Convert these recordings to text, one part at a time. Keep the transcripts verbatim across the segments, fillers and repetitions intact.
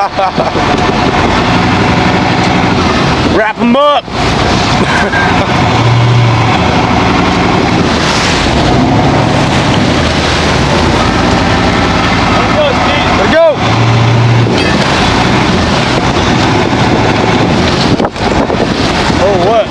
Wrap them up. Let go. Oh, what?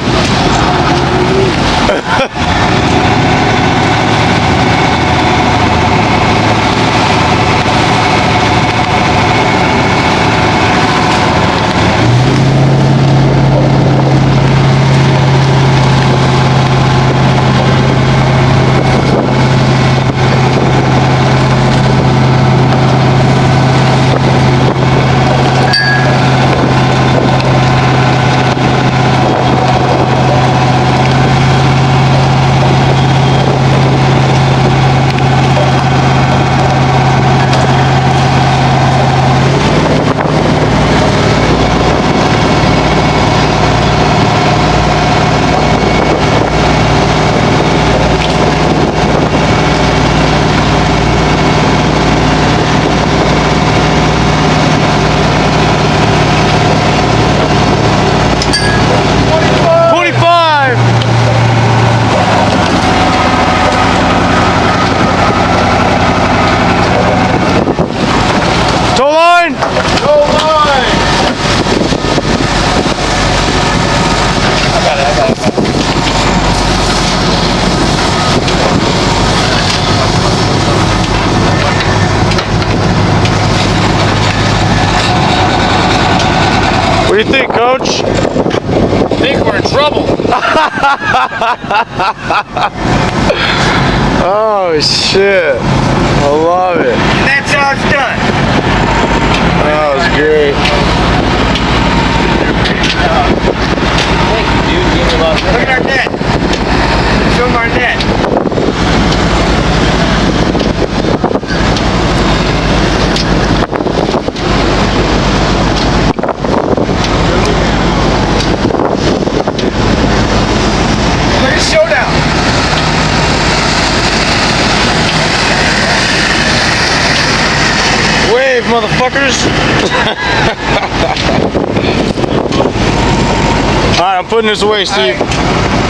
Tow line! Tow line! I got it, I got it, I got it. What do you think, Coach? I think we're in trouble. Oh shit. I love it. And that's how it's done. That was great. Thank you, dude. Give me a lot of Look at our net. Show them our net. Look at Showdown. Wave, motherfuckers! Alright, I'm putting this away, Steve.